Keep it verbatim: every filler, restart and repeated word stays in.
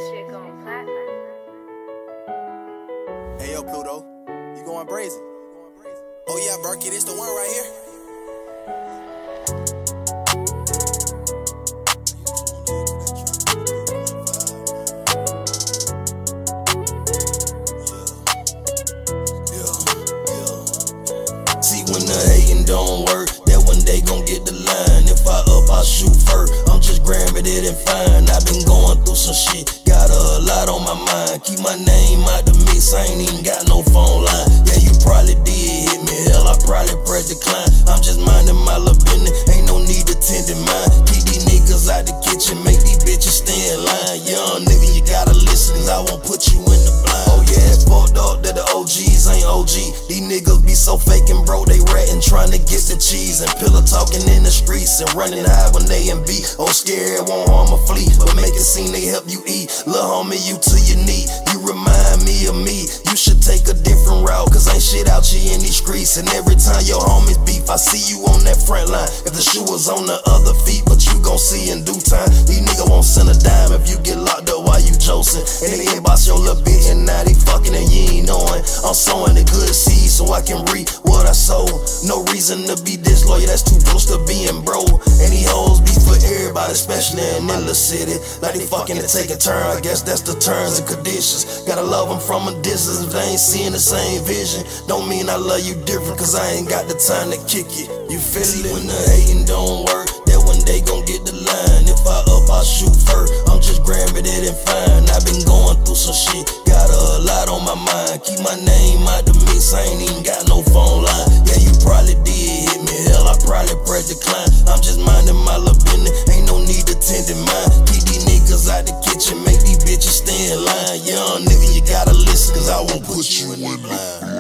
This shit gon' platinum. Hey yo, Pluto, you going brazen? Oh yeah, Berkey, this the one right here. See, when the hating don't work, that one day gon' get the line. If I up, I shoot first. I'm just grabbing it and fine. I've been going through some shit, got a lot on my mind. Keep my name out the mix, I ain't even got no phone line. Yeah, you probably did hit me, hell, I probably press decline. I'm just minding my little business, ain't no need to tend to mine. Keep these niggas out the kitchen, make these bitches stay in line. Young nigga, you gotta listen, cause I won't put you in the blind. Oh yeah, it's fucked up that the O Gs ain't O G. These niggas be so fake and bro, they ratting, trying to get the cheese. And pillow talking in the streets and running high when they in B. Oh, scared, won't harm a flea, but make it seem they help you eat. Lil' homie, you to your knee, you remind me of me. You should take a different route, cause ain't shit out here in these streets. And every time your homies beef, I see you on that front line. If the shoe was on the other feet, but you gon' see in due time. These niggas won't send a dime if you get locked up while you josing. And they inbox your little bit and now they fucking and you ain't knowing. I'm sowing the good seed so I can reap what I sow. No reason to be disloyal, that's too close to being bro. And these hoes be for everybody, especially in the city. Like they fucking to take a turn, I guess that's the terms and conditions. Gotta love them from a distance if they ain't seeing the same vision. Don't mean I love you different, cause I ain't got the time to kick it. You feel it? When the hating don't work, that one day gon' get the line. If I up, I shoot first. I'm just grabbing it and fine. I've been going through some shit, got a lot on my mind. Keep my name out the mix, I ain't even got no phone line. Yeah, you probably did hit me, hell, I probably press decline. I'm just minding my little business, ain't no need to tend to mine. Keep these niggas out the kitchen, make these bitches stay in line. Young nigga, you gotta listen, cause I won't put you in the line.